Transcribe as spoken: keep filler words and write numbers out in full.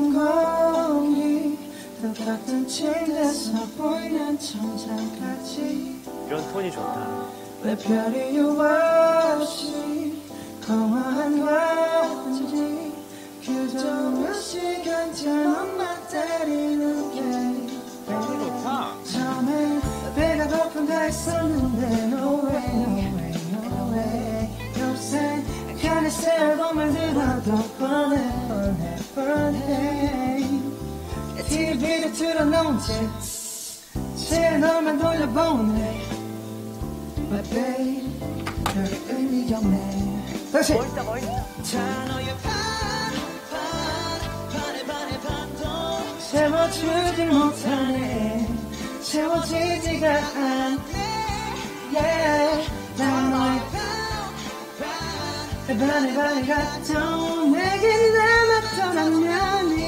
같은 공기 똑같은 침대에서 보이는 천장까지 이런 톤이 좋다. 왜 별이 없이 공허한 건지 그저 몇 시간째 너만 때리는 게 좋다. 처음에 배가 고픈가 했었는데 no way no way no way 요새 간에 새앨범을 들어도 뻔해 뻔해 뻔해 티비를 틀어놓은 채 채널만 돌려보네 But babe 별 의미가 없네 다시 멋있다 멋있다. 다 너의 반, 반, 반에 반에 반도 채워주지 못하네 채워지지가 않네 yeah. 다 너의 반, 반, 반에 반에 가도 내게 남았더라면